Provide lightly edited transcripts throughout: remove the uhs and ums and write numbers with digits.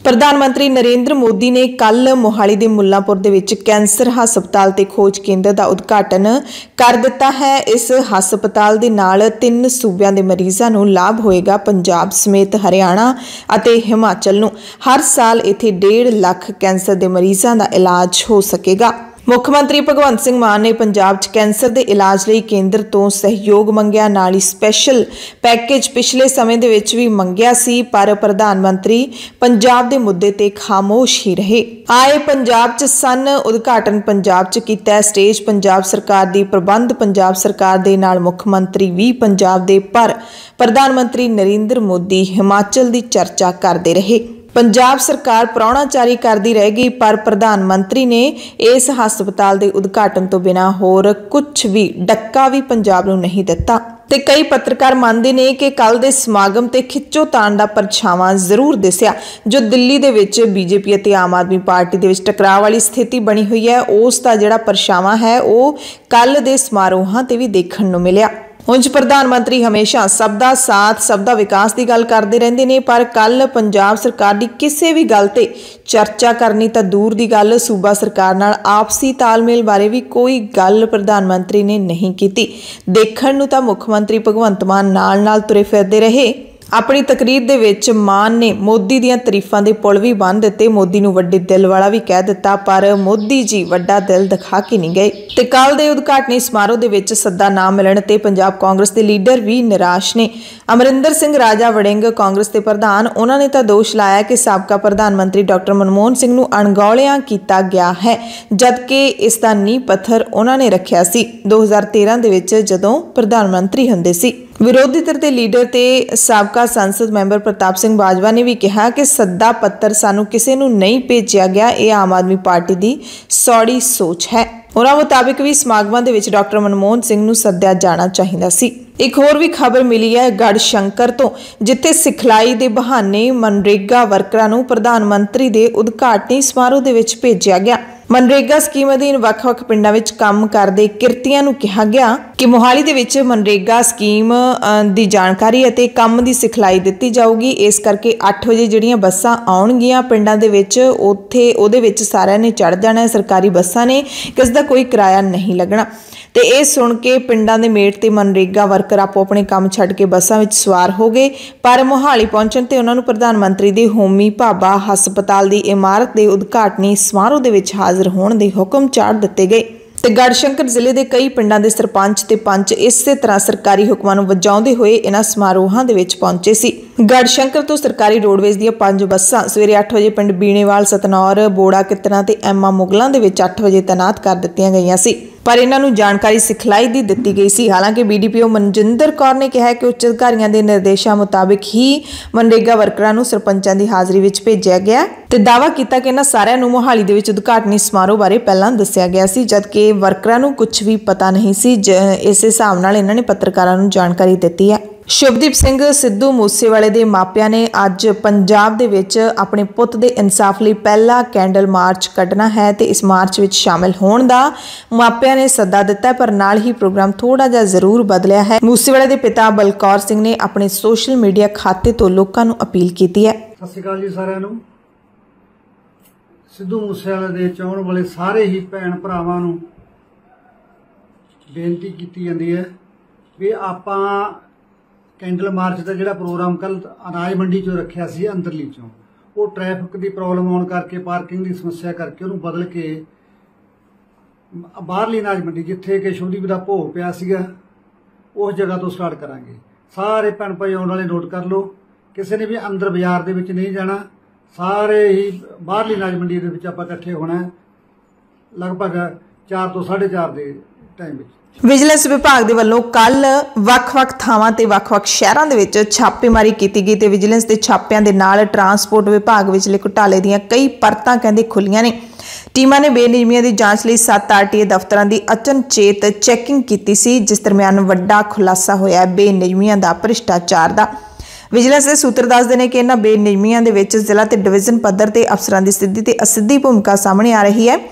प्रधानमंत्री नरेंद्र मोदी ने कल मोहाली के मुल्लांपुर दे विच कैंसर हस्पताल ते खोज केंद्र का उद्घाटन कर दिता है। इस हस्पताल दे नाल 3 सूबियां दे मरीजां नूं लाभ होएगा। पंजाब समेत हरियाणा अते हिमाचल नूं हर साल इत्थे 1.5 लाख कैंसर के मरीजां का इलाज हो सकेगा। मुख्यमंत्री भगवंत सिंह मान ने पंजाब च कैंसर के इलाज लई केंद्र तो सहयोग मंगिया, नाल ही स्पैशल पैकेज पिछले समय दे विच भी मंगिया सी, पर प्रधानमंत्री पंजाब के मुद्दे ते खामोश ही रहे। आए पंजाब च सन, उद्घाटन पंजाब च कीता, स्टेज पंजाब सरकार दी, प्रबंध पंजाब सरकार दे, नाल मुख्यमंत्री भी पंजाब दे, पर प्रधानमंत्री नरेंद्र मोदी हिमाचल की चर्चा करते रहे। पंजाब सरकार प्राहुणाचारी करती रह गई, पर प्रधानमंत्री ने इस हस्पताल के उद्घाटन तो बिना होर कुछ भी डक्का भी पंजाब नूं नहीं दिता। ते कई पत्रकार मानते हैं कि कल के समागम ते खिच्चोताण का परछावां जरूर दिसिया, जो दिल्ली दे विच बीजेपी अते आम आदमी पार्टी दे विच टकराव वाली स्थिति बनी हुई है, उस दा जिहड़ा परछावां है वो कल दे समारोहां ते भी देखण नूं मिलिया। उंज प्रधानमंत्री हमेशा सबका साथ, सबका विकास की गल करते रहते हैं, पर कल पंजाब सरकार की किसी भी गल ते चर्चा करनी तो दूर की गल, सूबा सरकार नाल आपसी तालमेल बारे भी कोई गल प्रधानमंत्री ने नहीं की। देखण नूं तां मुख्यमंत्री भगवंत मान नाल तुरे फिरदे रहे। अपनी तकरीर दे विच मान ने मोदी दीयां तरीफां दे पुल भी बन दिते, मोदी नूं वड्डे दिल वाला भी कह दिता, पर मोदी जी वड्डा दिल दिखा के नहीं गए। ते कल दे उद्घाटनी समारोह दे विच सद्दा ना मिलण ते पंजाब कांग्रेस के लीडर भी निराश ने। अमरिंदर सिंह राजा वड़िंग कांग्रेस के प्रधान, उन्होंने तो दोष लाया कि साबका प्रधानमंत्री डॉक्टर मनमोहन सिंह नूं अणगौलिया किया गया है, जबकि इसका नींह पत्थर उन्होंने रखिया सी 2013 दे विच जदों प्रधानमंत्री हुंदे सी। विरोधी धिर के लीडर ते साबका संसद मैंबर प्रताप सिंह बाजवा ने भी कहा कि सद्दा पत्तर सानू किसी नूं नहीं भेजिया गया, यह आम आदमी पार्टी की सौड़ी सोच है। उन्हां मुताबिक भी समागमां दे विच डॉक्टर मनमोहन सिंह नूं सद्दिया जाना चाहिदा सी। एक होर भी खबर मिली है गढ़शंकर तो, जिथे सिखलाई के बहाने मनरेगा वर्करां नूं प्रधानमंत्री के उद्घाटनी समारोह दे विच भेजिया गया। मनरेगा स्कीम अधीन वख-वख पिंडां विच काम करदे किरतियां नूं कहा गया कि मोहाली दे विच मनरेगा स्कीम दी जानकारी अते काम दी सिखलाई दित्ती जाऊगी। इस करके 8 वजे जिहड़ियां बसां आउणगीਆਂ पिंडां दे विच, उत्थे उहदे विच सारिਆਂ ने चढ़ जाना है। सरकारी बसां ने, किस दा कोई किराया नहीं लगना। ते इह सुण के पिंडां दे मेट ते मनरेगा वर्कर आपो अपने काम छड्ड के बसां विच सवार हो गए, पर मोहाली पहुंचण ते उन्हां नूं प्रधानमंत्री दे होमी भाभा हस्पताल की इमारत के उद्घाटनी समारोह दे विच हाज़र होण दे हुकम चाड़ दिते गए। ते गढ़शंकर जिले के कई पिंडां दे सरपंच ते पंच इसे तरह सरकारी हुक्मां नूं वजाउंदे होए इन्हां समारोहां दे विच पहुंचे सी। गढ़शंकर तो सरकारी रोडवेज दीयां 5 बसां सवेरे 8 वजे पिंड बीणेवाल, सतनौर, बोड़ा कितना ते एमा मुगलों दे विच 8 वजे तैनात कर दित्तियां गईयां सी, पर इन्हां नूं जानकारी सिखलाई दी दित्ती गई सी। हालांकि बीडीपीओ मनजिंदर कौर ने कहा कि उच्च अधिकारियों के निर्देशों मुताबिक ही मनरेगा वर्करां नूं सरपंचां दी हाज़री विच भेजिया गया ते दावा किया कि इन्हां सारिਆਂ नूं मोहाली दे विच उद्घाटनी समारोह बारे पहलां दस्सिया गया सी, जबकि वर्करां नूं कुछ भी पता नहीं सी। इस हिसाब नाल इन्हां ने पत्रकारां नूं जानकारी दित्ती है। शुभदीप सिंह सिद्धू मूसेवाले के मापिया ने अज पंजाब दे विच अपने पुत दे इंसाफ लई पहला कैंडल मार्च कढ़ना है ते इस मार्च विच शामिल होण दा मापिया ने सद्दा दिता है, पर नाल ही प्रोग्राम थोड़ा जिहा जरूर बदलिया है। मूसेवाले के पिता बलकौर सिंह ने अपने सोशल मीडिया खाते तो लोकां नूं अपील कीती है। सत श्री अकाल जी सारिआं नूं। सिद्धू मूसेवाले दे चाहण वाले सारे ही भैण भरावां नूं बेनती कीती जांदी है भी आपां कैंडल मार्च का जिहड़ा प्रोग्राम कल अनाज मंडी चों रखिया सी अंदरली चों, वो ट्रैफिक की प्रॉब्लम आउण करके, पार्किंग की समस्या करके उहनूं बदल के बाहरली अनाज मंडी जिथे कि शुभदीप दा भोग पिया सीगा उस जगह तो स्टार्ट करांगे। सारे भैण भाई आउण वाले नोट कर लो, किसी ने भी अंदर बाजार दे विच नहीं जाना, सारे ही बाहरली अनाज मंडी दे विच आपां इकट्ठे होना लगभग 4 तो 4:30 के टाइम विच। विजिलेंस विभाग के वलों कल वख-वख थावां ते वख-वख शहरां दे विच छापेमारी की गई ते विजिलेंस के छापिਆਂ दे नाल ट्रांसपोर्ट विभाग विचले घोटाले दीयां कई परतां कहंदे खुलीਆਂ ने। टीमां ने बेनियमियां की जांच लई 7 आरटीए दफ्तरां की अचनचेत चैकिंग की सी, जिस दरमियान वड्डा खुलासा होया बेनियमियां दा भ्रिष्टाचार दा। विजिलेंस के सूत्र दसदे ने कि इन्हां बेनियमियां दे विच जिला ते डिवीजन पद्धर ते अफसरां की सीधी ते असिੱਧੀ भूमिका सामने आ रही है।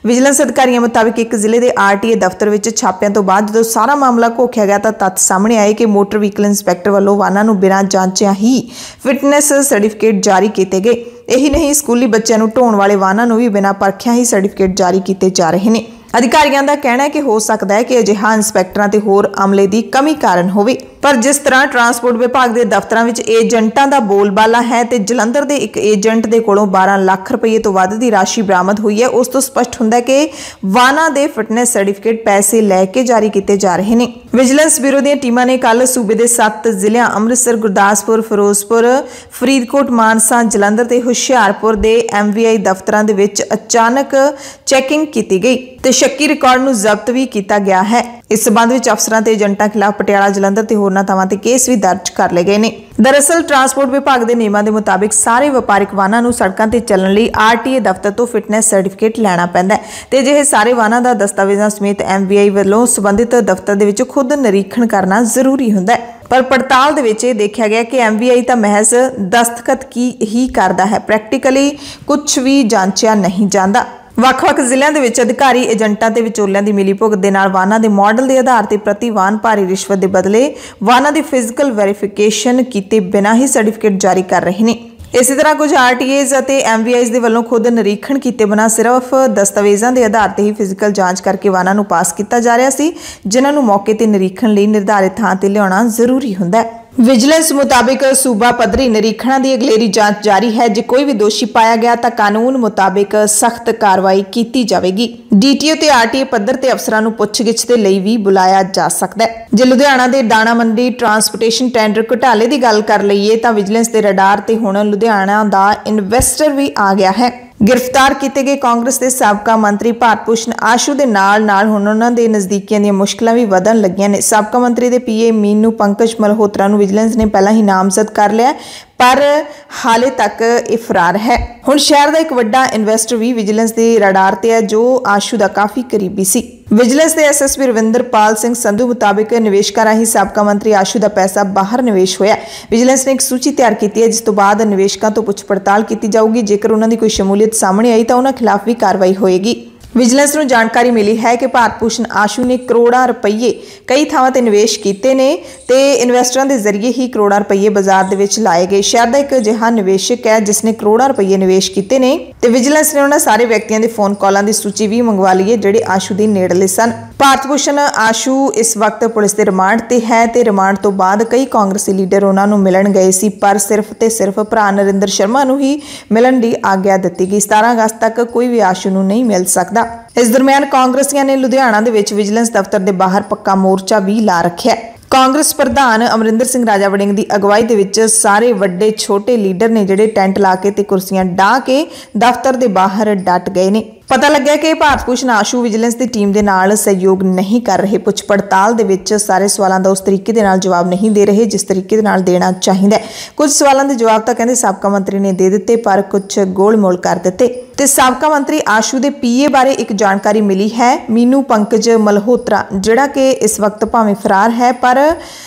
ਵਿਜੀਲੈਂਸ ਅਧਿਕਾਰੀਆਂ ਮੁਤਾਬਿਕ ਇੱਕ ਜ਼ਿਲ੍ਹੇ ਦੇ ਆਰਟੀਏ ਦਫ਼ਤਰ ਵਿੱਚ ਛਾਪਿਆਂ ਤੋਂ ਬਾਅਦ ਜਦੋਂ ਸਾਰਾ ਮਾਮਲਾ ਘੋਖਿਆ ਗਿਆ ਤਾਂ ਤੱਥ ਸਾਹਮਣੇ ਆਏ ਕਿ ਮੋਟਰ ਵਹੀਕਲ ਇੰਸਪੈਕਟਰ ਵੱਲੋਂ ਵਾਹਨਾਂ ਨੂੰ ਬਿਨਾਂ ਜਾਂਚਿਆਂ ਹੀ ਫਿਟਨੈਸ ਸਰਟੀਫਿਕੇਟ ਜਾਰੀ ਕੀਤੇ ਗਏ। ਇਹੀ ਨਹੀਂ, ਸਕੂਲੀ ਬੱਚਿਆਂ ਨੂੰ ਢੋਣ ਵਾਲੇ ਵਾਹਨਾਂ ਨੂੰ ਵੀ ਬਿਨਾਂ ਪਰਖਿਆਂ ਹੀ ਸਰਟੀਫਿਕੇਟ ਜਾਰੀ ਕੀਤੇ ਜਾ ਰਹੇ ਨੇ। ਅਧਿਕਾਰੀਆਂ ਦਾ ਕਹਿਣਾ ਹੈ ਕਿ ਹੋ ਸਕਦਾ ਹੈ ਕਿ ਅਜਿਹਾ ਇੰਸਪੈਕਟਰਾਂ ਤੇ ਹੋਰ ਅਮਲੇ ਦੀ ਕਮੀ ਕਾਰਨ ਹੋਵੇ, ਪਰ ਜਿਸ ਤਰ੍ਹਾਂ ਟਰਾਂਸਪੋਰਟ ਵਿਭਾਗ ਦੇ ਦਫ਼ਤਰਾਂ ਵਿੱਚ ਏਜੰਟਾਂ ਦਾ ਬੋਲਬਾਲਾ ਹੈ ਤੇ ਜਲੰਧਰ ਦੇ ਇੱਕ ਏਜੰਟ ਦੇ ਕੋਲੋਂ 12 ਲੱਖ ਰੁਪਏ ਤੋਂ ਵੱਧ ਦੀ ਰਾਸ਼ੀ ਬਰਾਮਦ ਹੋਈ ਹੈ, ਉਸ ਤੋਂ ਸਪਸ਼ਟ ਹੁੰਦਾ ਹੈ ਕਿ ਵਾਹਨਾਂ ਦੇ ਫਿਟਨੈਸ ਸਰਟੀਫਿਕੇਟ ਪੈਸੇ ਲੈ ਕੇ ਜਾਰੀ ਕੀਤੇ ਜਾ ਰਹੇ ਨੇ। ਵਿਜੀਲੈਂਸ ਬਿਊਰੋ ਦੀਆਂ ਟੀਮਾਂ ਨੇ ਕੱਲ ਸੂਬੇ ਦੇ 7 ਜ਼ਿਲ੍ਹਿਆਂ ਅੰਮ੍ਰਿਤਸਰ, ਗੁਰਦਾਸਪੁਰ, ਫਿਰੋਜ਼ਪੁਰ, ਫਰੀਦਕੋਟ, ਮਾਨਸਾ, ਜਲੰਧਰ ਤੇ ਹੁਸ਼ਿਆਰਪੁਰ ਦੇ MVI ਦਫ਼ਤਰਾਂ ਦੇ ਵਿੱਚ ਅਚਾਨਕ ਚੈਕਿੰਗ ਕੀਤੀ ਗਈ ਤੇ ਸ਼ੱਕੀ ਰਿਕਾਰਡ ਨੂੰ ਜ਼ਬਤ ਵੀ ਕੀਤਾ ਗਿਆ ਹੈ। ਇਸ ਸਬੰਧ ਵਿੱਚ ਅਫਸਰਾਂ ਤੇ ਏਜੰਟਾਂ ਖਿਲਾਫ ਪਟਿਆਲਾ, ਜਲੰਧਰ ਤੇ ਹੋਰਨਾਂ ਥਾਵਾਂ ਤੇ ਕੇਸ ਵੀ ਦਰਜ ਕਰ ਲਏ ਗਏ ਨੇ। ਦਰਅਸਲ ਟਰਾਂਸਪੋਰਟ ਵਿਭਾਗ ਦੇ ਨਿਯਮਾਂ ਦੇ ਮੁਤਾਬਿਕ ਸਾਰੇ ਵਪਾਰਿਕ ਵਾਹਨਾਂ ਨੂੰ ਸੜਕਾਂ ਤੇ ਚੱਲਣ ਲਈ ਆਰਟੀਏ ਦਫ਼ਤਰ ਤੋਂ ਫਿਟਨੈਸ ਸਰਟੀਫਿਕੇਟ ਲੈਣਾ ਪੈਂਦਾ ਹੈ ਤੇ ਅਜਿਹੇ ਸਾਰੇ ਵਾਹਨਾਂ ਦਾ ਦਸਤਾਵੇਜ਼ਾਂ ਸਮੇਤ MVI ਵੱਲੋਂ ਸੰਬੰਧਿਤ ਦਫ਼ਤਰ ਦੇ ਵਿੱਚ ਖੁਦ ਨਿਰੀਖਣ ਕਰਨਾ ਜ਼ਰੂਰੀ ਹੁੰਦਾ ਹੈ। ਪਰ ਪੜਤਾਲ ਦੇ ਵਿੱਚ ਇਹ ਦੇਖਿਆ ਗਿਆ ਕਿ MVI ਤਾਂ ਮਹਿਜ਼ ਦਸਤਖਤ ਹੀ ਕਰਦਾ ਹੈ, ਪ੍ਰੈਕਟੀਕਲੀ ਕੁਝ ਵੀ ਜਾਂਚਿਆ ਨਹੀਂ ਜਾਂਦਾ। ਵੱਖ-ਵੱਖ ਜ਼ਿਲ੍ਹਿਆਂ ਦੇ ਵਿੱਚ ਅਧਿਕਾਰੀ ਏਜੰਟਾਂ ਤੇ ਵਿਚੋਲਿਆਂ ਦੀ ਮਿਲੀਭੁਗਤ ਦੇ ਨਾਲ ਵਾਹਨਾਂ ਦੇ ਮਾਡਲ ਦੇ ਆਧਾਰ ਤੇ ਪ੍ਰਤੀ ਵਾਹਨ ਭਾਰੀ ਰਿਸ਼ਵਤ ਦੇ ਬਦਲੇ ਵਾਹਨਾਂ ਦੀ ਫਿਜ਼ੀਕਲ ਵੈਰੀਫਿਕੇਸ਼ਨ ਕੀਤੇ ਬਿਨਾਂ ਹੀ ਸਰਟੀਫਿਕੇਟ ਜਾਰੀ ਕਰ ਰਹੇ ਨੇ। ਇਸੇ ਤਰ੍ਹਾਂ ਕੁਝ RTAs ਅਤੇ MVIs ਦੇ ਵੱਲੋਂ ਖੁਦ ਨਿਰੀਖਣ ਕੀਤੇ ਬਿਨਾਂ ਸਿਰਫ ਦਸਤਾਵੇਜ਼ਾਂ ਦੇ ਆਧਾਰ ਤੇ ਹੀ ਫਿਜ਼ੀਕਲ ਜਾਂਚ ਕਰਕੇ ਵਾਹਨਾਂ ਨੂੰ ਪਾਸ ਕੀਤਾ ਜਾ ਰਿਹਾ ਸੀ, ਜਿਨ੍ਹਾਂ ਨੂੰ ਮੌਕੇ ਤੇ ਨਿਰੀਖਣ ਲਈ ਨਿਰਧਾਰਿਤ ਥਾਂ ਤੇ ਲਿਆਉਣਾ ਜ਼ਰੂਰੀ ਹੁੰਦਾ ਹੈ। ਵਿਜੀਲੈਂਸ ਮੁਤਾਬਿਕ ਸੂਬਾ ਪੱਧਰੀ ਨਿਰੀਖਣਾਂ ਦੀ ਅਗਲੇਰੀ ਜਾਂਚ ਜਾਰੀ ਹੈ। ਜੇ ਕੋਈ ਵੀ ਦੋਸ਼ੀ ਪਾਇਆ ਗਿਆ ਤਾਂ ਕਾਨੂੰਨ ਮੁਤਾਬਿਕ ਸਖਤ ਕਾਰਵਾਈ ਕੀਤੀ ਜਾਵੇਗੀ। DTO ਤੇ RTA ਪੱਧਰ ਤੇ ਅਫਸਰਾਂ ਨੂੰ ਪੁੱਛਗਿੱਛ ਦੇ ਲਈ ਵੀ ਬੁਲਾਇਆ ਜਾ ਸਕਦਾ ਹੈ। ਜੇ ਲੁਧਿਆਣਾ ਦੇ ਦਾਣਾ ਮੰਡੀ ਟਰਾਂਸਪੋਰਟੇਸ਼ਨ ਟੈਂਡਰ ਘੁਟਾਲੇ ਦੀ ਗੱਲ ਕਰ ਲਈਏ ਤਾਂ ਵਿਜੀਲੈਂਸ ਦੇ ਰਡਾਰ ਤੇ ਹੁਣ ਲੁਧਿਆਣਾ ਦਾ ਇਨਵੈਸਟਰ ਵੀ ਆ ਗਿਆ ਹੈ। गिरफ्तार किए गए कांग्रेस के साबका मंत्री भारत भूषण आशू के नाल हुण उन्हां दे नज़दीकियां दी मुश्किलां भी वधन लगियां ने। साबका मंत्री के PA मीनू पंकज मल्होत्रा नूं विजिलेंस ने पहला ही नामजद कर लिया, पर हाले तक ये फरार है। हुण शहर का एक वड्डा इन्वेस्टर भी विजिलेंस के रडार ते है, जो आशू का काफ़ी करीबी सी। विजिलेंस के SSP रविंदरपाल सिंह संधू मुताबिक निवेशकों राही साबका मंत्री आशू का पैसा बाहर निवेश होया। विजिलेंस ने एक सूची तैयार की है, जिस तो बाद निवेशकों तो पुछ पड़ताल की जाऊगी। जेकर उन्होंने कोई शमूलीयत सामने आई तो उन्होंने खिलाफ भी कार्रवाई होएगी। विजिलेंस नूं जानकारी मिली है कि भारत भूषण आशू ने करोड़ां रुपये कई थावां ते निवेश कीते ने ते इन्वेस्टरां दे जरिए ही करोड़ां रुपये बाजार दे विच लाए गए। शहर दा एक अजिहा निवेशक है जिसने करोड़ां रुपये निवेश कीते ने ते विजिलेंस ने उन्हां सारे व्यक्तियों के फोन कॉलों की सूची भी मंगवा ली है जिहड़े आशू दे नेड़ले सन। भारत भूषण आशू इस वक्त पुलिस के रिमांड ते है ते रिमांड तो बाद कई कांग्रेसी लीडर उन्हां नूं मिलन गए सी, पर सिर्फ ते सिर्फ भरा नरिंदर शर्मा नूं ही मिलन दी आग्या दित्ती गई। 17 अगस्त तक कोई भी आशू नूं नहीं मिल सकदा। इस दरम्यान कांग्रेसियां ने लुधियाना दे विच विजिलेंस दफ्तर के बाहर पक्का मोर्चा भी ला रखिया। कांग्रेस प्रधान अमरिंदर सिंह राजा वड़िंग की अगवाई दे विच सारे वड्डे छोटे लीडर ने जिहड़े टेंट ला के ते कुर्सियां डाह के दफ्तर के बाहर डट गए ने। पता लग्या कि भारत भूषण आशू विजिलेंस की टीम के नाल सहयोग नहीं कर रहे। पुछ पड़ताल दे विच सारे सवालों का उस तरीके दे नाल जवाब नहीं दे रहे जिस तरीके दे नाल देना चाहिए। कुछ सवालों के जवाब तो कहते साबका मंत्री ने दे दिते, पर कुछ गोलमोल कर दिते। ते साबका मंत्री आशू के PA बारे एक जानकारी मिली है, मीनू पंकज मल्होत्रा, जिहड़ा कि इस वक्त भावें फरार है पर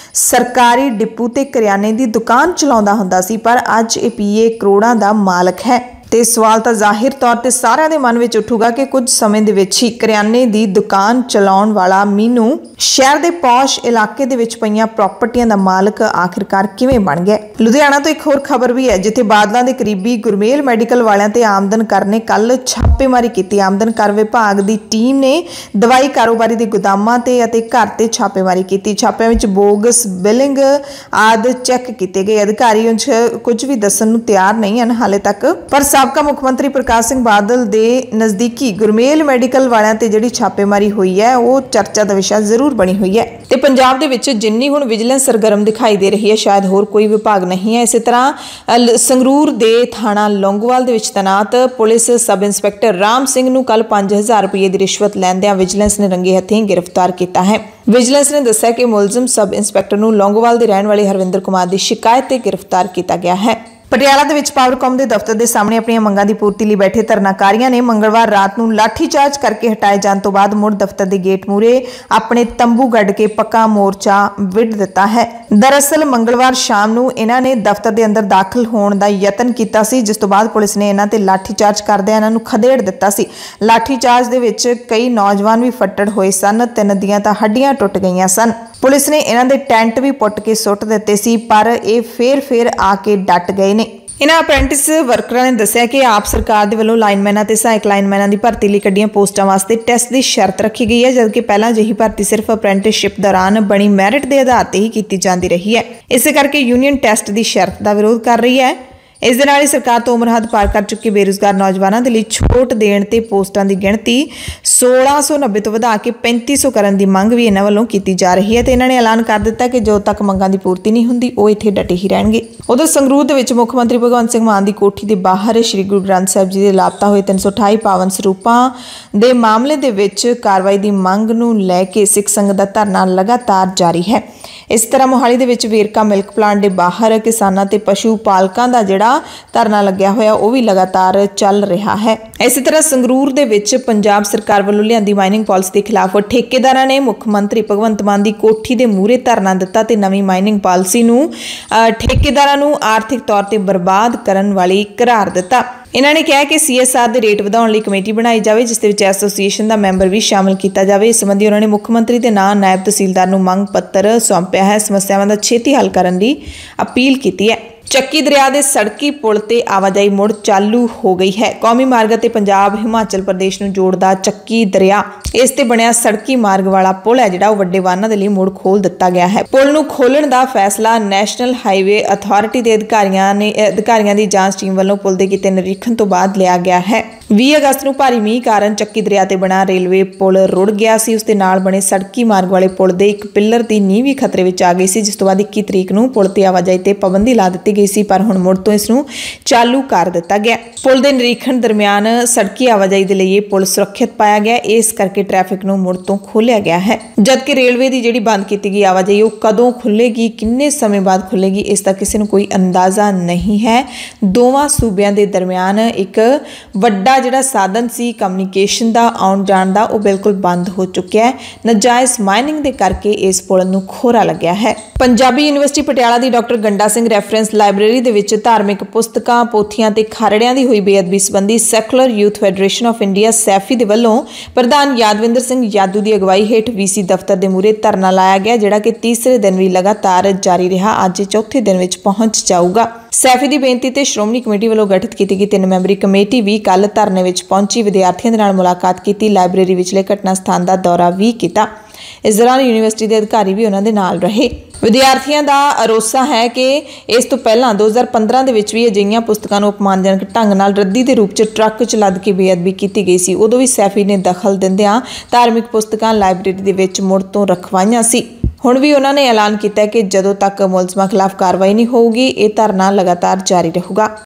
सरकारी डिपू ते करियाने की दुकान चलाउंदा हुंदा सी, पर अज ये PA करोड़ां दा मालक है। ते सवाल तो जाहिर तौर पर सारिਆਂ ਦੇ मन में उठूगा कि कुछ समय ਦੇ ਵਿੱਚ ਹੀ ਕਰਿਆਨੇ ਦੀ दुकान चलाउण वाला मीनू शहर के पौश इलाके ਦੇ ਵਿੱਚ ਪਈਆਂ ਪ੍ਰਾਪਰਟੀਆਂ ਦਾ ਮਾਲਕ आखिरकार किवें बन गया। लुधियाना तो एक होर खबर भी है, जिथे बादलों के करीबी गुरमेल मैडिकल वालियां ते आमदन कर ने कल छापेमारी की। आमदन कर विभाग की टीम ने दवाई कारोबारी के गोदामां ते अते घर ते छापेमारी की। छापिਆਂ ਵਿੱਚ बोगस बिलिंग आदि चैक किए गए। अधिकारी कुछ भी दस्सण नूं तैयार नहीं हैं हाले तक, पर साबका मुख मंत्री प्रकाश सिंह बादल दे नज़दीकी गुरमेल मैडिकल वालियां ते जिहड़ी छापेमारी हुई है वो चर्चा का विषय जरूर बनी हुई है। ते पंजाब दे विच जिन्नी हुण विजिलेंस सरगर्म दिखाई दे रही है, शायद होर कोई विभाग नहीं है। इस तरह संगरूर दे थाणा लौंगोवाल दे विच तैनात police sub inspector Ram Singh नूं कल 5000 रुपये की रिश्वत लैंदिआं विजिलेंस ने रंगे हत्थीं गिरफ्तार किया है। विजिलेंस ने दस्सिआ कि मुलजम सब इंस्पैक्टर नूं लौंगोवाल दे रहण वाले हरविंदर कुमार की शिकायत ते गिरफ्तार किया गया है। ਪਟਿਆਲਾ ਦੇ ਵਿੱਚ ਪਾਵਰਕਾਮ ਦੇ ਦਫ਼ਤਰ ਦੇ ਸਾਹਮਣੇ ਆਪਣੀਆਂ ਮੰਗਾਂ ਦੀ ਪੂਰਤੀ ਲਈ ਬੈਠੇ ਧਰਨਾਕਾਰੀਆਂ ਨੇ ਮੰਗਲਵਾਰ ਰਾਤ ਨੂੰ ਲਾਠੀਚਾਰਜ ਕਰਕੇ ਹਟਾਏ ਜਾਣ ਤੋਂ ਬਾਅਦ ਮੁੜ ਦਫ਼ਤਰ ਦੇ ਗੇਟ ਮੂਹਰੇ ਆਪਣੇ ਤੰਬੂ ਗੱਡ ਕੇ ਪੱਕਾ ਮੋਰਚਾ ਵਿੱਢ ਦਿੱਤਾ ਹੈ। ਦਰਅਸਲ ਮੰਗਲਵਾਰ ਸ਼ਾਮ ਨੂੰ ਇਹਨਾਂ ਨੇ ਦਫ਼ਤਰ ਦੇ ਅੰਦਰ ਦਾਖਲ ਹੋਣ ਦਾ ਯਤਨ ਕੀਤਾ ਸੀ, ਜਿਸ ਤੋਂ ਬਾਅਦ ਪੁਲਿਸ ਨੇ ਇਹਨਾਂ ਤੇ ਲਾਠੀਚਾਰਜ ਕਰਦਿਆਂ ਇਹਨਾਂ ਨੂੰ ਖਦੇੜ ਦਿੱਤਾ ਸੀ। ਲਾਠੀਚਾਰਜ ਦੇ ਵਿੱਚ ਕਈ ਨੌਜਵਾਨ ਵੀ ਫੱਟੜ ਹੋਏ ਸਨ, 3 ਦੀਆਂ ਤਾਂ ਹੱਡੀਆਂ ਟੁੱਟ ਗਈਆਂ ਸਨ। ਪੁਲਿਸ ਨੇ ਇਹਨਾਂ ਦੇ ਟੈਂਟ ਵੀ ਪੁੱਟ ਕੇ ਸੁੱਟ ਦਿੱਤੇ ਸੀ, ਪਰ ਇਹ ਫੇਰ ਆ ਕੇ ਡਟ ਗਏ ਨੇ। ਇਹਨਾਂ ਅਪ੍ਰੈਂਟਿਸ ਵਰਕਰਾਂ ਨੇ ਦੱਸਿਆ ਕਿ ਆਪ ਸਰਕਾਰ ਦੇ ਵੱਲੋਂ ਲਾਈਨਮੈਨਾਂ ਤੇ ਸਹਾਇਕ ਲਾਈਨਮੈਨਾਂ ਦੀ ਭਰਤੀ ਲਈ ਕੱਢੀਆਂ ਪੋਸਟਾਂ ਵਾਸਤੇ ਟੈਸਟ ਦੀ ਸ਼ਰਤ ਰੱਖੀ ਗਈ ਹੈ, ਜਦਕਿ ਪਹਿਲਾਂ ਅਜਿਹੀ ਭਰਤੀ ਸਿਰਫ ਅਪ੍ਰੈਂਟਿਸਸ਼ਿਪ ਦੌਰਾਨ ਬਣੀ ਮੈਰਿਟ ਦੇ ਆਧਾਰ ਤੇ ਹੀ ਕੀਤੀ ਜਾਂਦੀ ਰਹੀ ਹੈ। ਇਸੇ ਕਰਕੇ ਯੂਨੀਅਨ ਟੈਸਟ ਦੀ ਸ਼ਰਤ ਦਾ ਵਿਰੋਧ ਕਰ ਰਹੀ ਹੈ। ਇਸ ਦੇ ਨਾਲ ਹੀ ਸਰਕਾਰ ਤੋਂ ਉਮਰ ਹੱਦ ਪਾਰ ਕਰ ਚੁੱਕੇ ਬੇਰੁਜ਼ਗਾਰ ਨੌਜਵਾਨਾਂ ਦੇ ਲਈ ਛੋਟ ਦੇਣ ਤੇ ਪੋਸਟਾਂ ਦੀ ਗਿਣਤੀ 1690 ਤੋਂ ਵਧਾ ਕੇ 3500 ਕਰਨ ਦੀ ਮੰਗ ਵੀ ਇਹਨਾਂ ਵੱਲੋਂ ਕੀਤੀ ਜਾ ਰਹੀ ਹੈ ਤੇ ਇਹਨਾਂ ਨੇ ਐਲਾਨ ਕਰ ਦਿੱਤਾ ਕਿ ਜਦੋਂ ਤੱਕ ਮੰਗਾਂ ਦੀ ਪੂਰਤੀ ਨਹੀਂ ਹੁੰਦੀ ਉਹ ਇੱਥੇ ਡਟੇ ਹੀ ਰਹਿਣਗੇ। ਉਧਰ ਸੰਗਰੂਰ ਦੇ ਵਿੱਚ ਮੁੱਖ ਮੰਤਰੀ ਭਗਵੰਤ ਸਿੰਘ ਮਾਨ ਦੀ ਕੋਠੀ ਦੇ ਬਾਹਰ ਸ੍ਰੀ ਗੁਰੂ ਗ੍ਰੰਥ ਸਾਹਿਬ ਜੀ ਦੇ ਲਾਪਤਾ ਹੋਏ 328 ਪਾਵਨ ਸਰੂਪਾਂ ਦੇ ਮਾਮਲੇ ਦੇ ਵਿੱਚ ਕਾਰਵਾਈ ਦੀ ਮੰਗ ਨੂੰ ਲੈ ਕੇ ਸਿੱਖ ਸੰਗਤ ਦਾ ਧਰਨਾ ਲਗਾਤਾਰ ਜਾਰੀ ਹੈ। ਇਸ ਤਰ੍ਹਾਂ ਮੋਹਾਲੀ ਦੇ ਵਿੱਚ ਵੇਰਕਾ ਮਿਲਕ ਪਲਾਂਟ ਦੇ ਬਾਹਰ ਕਿਸਾਨਾਂ ਤੇ ਪਸ਼ੂ ਪਾਲਕਾਂ ਦਾ ਜਿਹੜਾ ਧਰਨਾ ਲੱਗਿਆ ਹੋਇਆ ਉਹ ਵੀ ਲਗਾਤਾਰ ਚੱਲ ਰਿਹਾ ਹੈ। ਇਸੇ ਤਰ੍ਹਾਂ ਸੰਗਰੂਰ ਦੇ ਵਿੱਚ ਪੰਜਾਬ ਸਰਕਾਰ ਵੱਲੋਂ ਲਿਆਂਦੀ ਮਾਈਨਿੰਗ ਪਾਲਿਸੀ ਦੇ ਖਿਲਾਫ ਠੇਕੇਦਾਰਾਂ ਨੇ ਮੁੱਖ ਮੰਤਰੀ ਭਗਵੰਤ ਮਾਨ ਦੀ ਕੋਠੀ ਦੇ ਮੂਹਰੇ ਧਰਨਾ ਦਿੱਤਾ ਤੇ ਨਵੀਂ ਮਾਈਨਿੰਗ ਪਾਲਿਸੀ ਨੂੰ ਠੇਕੇਦਾਰਾਂ ਨੂੰ ਆਰਥਿਕ ਤੌਰ ਤੇ ਬਰਬਾਦ ਕਰਨ ਵਾਲੀ ਕਰਾਰ ਦਿੱਤਾ। ਇਹਨਾਂ ਨੇ ਕਿਹਾ ਕਿ CSR ਦੇ ਰੇਟ ਵਧਾਉਣ ਲਈ ਕਮੇਟੀ ਬਣਾਈ ਜਾਵੇ, ਜਿਸ ਦੇ ਵਿੱਚ ਐਸੋਸੀਏਸ਼ਨ ਦਾ ਮੈਂਬਰ ਵੀ ਸ਼ਾਮਲ ਕੀਤਾ ਜਾਵੇ। ਇਸ ਸੰਬੰਧੀ ਉਹਨਾਂ ਨੇ ਮੁੱਖ ਮੰਤਰੀ ਦੇ ਨਾਂ ਨਾਇਬ ਤਹਿਸੀਲਦਾਰ ਨੂੰ ਮੰਗ ਪੱਤਰ ਸੌਂਪਿਆ ਹੈ। ਸਮੱਸਿਆਵਾਂ ਦਾ ਛੇਤੀ ਹੱਲ ਕਰਨ ਦੀ ਅਪੀਲ ਕੀਤੀ ਹੈ। ਚੱਕੀ ਦਰਿਆ ਦੇ ਸੜਕੀ ਪੁਲ ਤੇ ਆਵਾਜਾਈ ਮੁੜ ਚਾਲੂ ਹੋ ਗਈ ਹੈ। ਕੌਮੀ ਮਾਰਗ ਅਤੇ ਪੰਜਾਬ ਹਿਮਾਚਲ ਪ੍ਰਦੇਸ਼ ਨੂੰ ਜੋੜਦਾ ਚੱਕੀ ਦਰਿਆ, ਇਸ ਤੇ ਬਣਿਆ ਸੜਕੀ ਮਾਰਗ ਵਾਲਾ ਪੁਲ ਹੈ ਜਿਹੜਾ ਉਹ ਵੱਡੇ ਵਾਹਨਾਂ ਦੇ ਲਈ ਮੁੜ ਖੋਲ ਦਿੱਤਾ ਗਿਆ ਹੈ। ਪੁਲ ਨੂੰ ਖੋਲਣ ਦਾ ਫੈਸਲਾ ਨੈਸ਼ਨਲ ਹਾਈਵੇ ਅਥਾਰਟੀ ਦੇ ਅਧਿਕਾਰੀਆਂ ਦੀ ਜਾਂਚ ਟੀਮ ਵੱਲੋਂ ਪੁਲ ਦੇ ਕੀਤੇ ਨਿਰੀਖਣ ਤੋਂ ਬਾਅਦ ਲਿਆ ਗਿਆ ਹੈ। 20 ਅਗਸਤ ਨੂੰ ਭਾਰੀ ਮੀਂਹ ਕਾਰਨ ਚੱਕੀ ਦਰਿਆ ਤੇ ਬਣਾ ਰੇਲਵੇ ਪੁਲ ਰੁੜ ਗਿਆ ਸੀ। ਉਸ ਦੇ ਨਾਲ ਬਣੇ ਸੜਕੀ ਮਾਰਗ ਵਾਲੇ ਪੁਲ ਦੇ ਇੱਕ ਪਿੱਲਰ ਦੀ ਨੀਂਹ ਵੀ ਖਤਰੇ ਵਿੱਚ ਆ ਗਈ ਸੀ, ਜਿਸ ਤੋਂ ਬਾਅਦ 21 ਤਰੀਕ ਨੂੰ ਪੁਲ ਤੇ ਆਵਾਜਾਈ ਤੇ ਪਾਬੰਦੀ ਲਾ ਦਿੱਤੀ ਗਈ ਸੀ, ਪਰ ਹੁਣ ਮੁੜ ਤੋਂ ਇਸ ਨੂੰ ਚਾਲੂ ਕਰ ਦਿੱਤਾ ਗਿਆ। ਪੁਲ ਦੇ ਨਿਰੀਖਣ ਦਰਮਿਆਨ ਸੜਕੀ ਆਵਾਜਾਈ ਦੇ ਲਈ ਇਹ ਪੁਲ ਸੁਰੱਖਿਅਤ ਪਾਇਆ ਗਿਆ, ਇਸ ਕਰਕੇ ਟ੍ਰੈਫਿਕ ਨੂੰ ਮੁੜ ਤੋਂ ਖੋਲ੍ਹਿਆ ਗਿਆ ਹੈ। ਜਦਕਿ ਰੇਲਵੇ ਦੀ ਜਿਹੜੀ ਬੰਦ ਕੀਤੀ ਗਈ ਆਵਾਜਾਈ ਉਹ ਕਦੋਂ ਖੁੱਲੇਗੀ, ਕਿੰਨੇ ਸਮੇਂ ਬਾਅਦ ਖੁੱਲੇਗੀ, ਇਸ ਦਾ ਕਿਸੇ ਨੂੰ ਕੋਈ ਅੰਦਾਜ਼ਾ ਨਹੀਂ ਹੈ। ਦੋਵਾਂ ਸੂਬਿਆਂ ਦੇ ਦਰਮਿਆਨ ਇੱਕ ਵੱਡਾ ਜਿਹੜਾ ਸਾਧਨ ਸੀ ਕਮਿਊਨੀਕੇਸ਼ਨ ਦਾ ਆਉਣ ਜਾਣ ਦਾ ਉਹ ਬਿਲਕੁਲ ਬੰਦ ਹੋ ਚੁੱਕਿਆ ਹੈ। ਨਜਾਇਜ਼ ਮਾਈਨਿੰਗ ਦੇ ਕਰਕੇ ਇਸ ਪੁਲ ਨੂੰ ਖੋਰਾ ਲੱਗਿਆ ਹੈ। ਪੰਜਾਬੀ ਯੂਨੀਵਰਸਿਟੀ ਪਟਿਆਲਾ ਦੀ doctor Ganda Singh reference library ਦੇ ਵਿੱਚ ਧਾਰਮਿਕ ਪੁਸਤਕਾਂ, ਪੋਥੀਆਂ ਤੇ ਖਾਰੜਿਆਂ ਦੀ ਹੋਈ ਬੇਅਦਬੀ ਸੰਬੰਧੀ secular youth federation of India SYFI ਦੇ ਵੱਲੋਂ ਪ੍ਰਧਾਨ ਯਾਦਵਿੰਦਰ ਸਿੰਘ ਯਾਦੂ ਦੀ ਅਗਵਾਈ ਹੇਠ VC ਦਫ਼ਤਰ ਦੇ ਮੂਹਰੇ ਧਰਨਾ ਲਾਇਆ ਗਿਆ, ਜਿਹੜਾ ਕਿ ਤੀਸਰੇ ਦਿਨ ਵੀ ਲਗਾਤਾਰ ਜਾਰੀ ਰਿਹਾ। ਅੱਜ ਚੌਥੇ ਦਿਨ ਵਿੱਚ ਪਹੁੰਚ ਜਾਊਗਾ। ਸੈਫੀ ਦੀ ਬੇਨਤੀ ਤੇ ਸ਼੍ਰੋਮਣੀ ਕਮੇਟੀ ਵੱਲੋਂ ਗਠਿਤ ਕੀਤੀ ਗਈ 3 ਮੈਂਬਰੀ ਕਮੇਟੀ ਵੀ ਕੱਲ ਧਰਨੇ ਵਿੱਚ ਪਹੁੰਚੀ, ਵਿਦਿਆਰਥੀਆਂ ਦੇ ਨਾਲ ਮੁਲਾਕਾਤ ਕੀਤੀ, ਲਾਇਬ੍ਰੇਰੀ ਵਿਚਲੇ ਘਟਨਾ ਸਥਾਨ ਦਾ ਦੌਰਾ ਵੀ ਕੀਤਾ। ਇਸ ਦੌਰਾਨ ਯੂਨੀਵਰਸਿਟੀ ਦੇ ਅਧਿਕਾਰੀ ਵੀ ਉਹਨਾਂ ਦੇ ਨਾਲ ਰਹੇ। ਵਿਦਿਆਰਥੀਆਂ ਦਾ ਅਰੋਸਾ ਹੈ ਕਿ ਇਸ ਤੋਂ ਪਹਿਲਾਂ 2015 ਦੇ ਵਿੱਚ ਵੀ ਅਜਿਹੀਆਂ ਪੁਸਤਕਾਂ ਨੂੰ ਅਪਮਾਨਜਨਕ ਢੰਗ ਨਾਲ ਰੱਦੀ ਦੇ ਰੂਪ 'ਚ ਟਰੱਕ 'ਚ ਲੱਦ ਕੇ ਬੇਅਦਬੀ ਕੀਤੀ ਗਈ ਸੀ। ਉਦੋਂ ਵੀ ਸੈਫੀ ਨੇ ਦਖਲ ਦਿੰਦਿਆਂ ਧਾਰਮਿਕ ਪੁਸਤਕਾਂ ਲਾਇਬ੍ਰੇਰੀ ਦੇ ਵਿੱਚ ਮੁੜ ਤੋਂ ਰਖਵਾਈਆਂ ਸੀ। ਹੁਣ ਵੀ ਉਹਨਾਂ ਨੇ ਐਲਾਨ ਕੀਤਾ ਕਿ ਜਦੋਂ ਤੱਕ ਮੁਲਜ਼ਮਾਂ ਖਿਲਾਫ ਕਾਰਵਾਈ ਨਹੀਂ ਹੋਊਗੀ ਇਹ ਧਰਨਾ ਲਗਾਤਾਰ ਜਾਰੀ ਰਹੂਗਾ।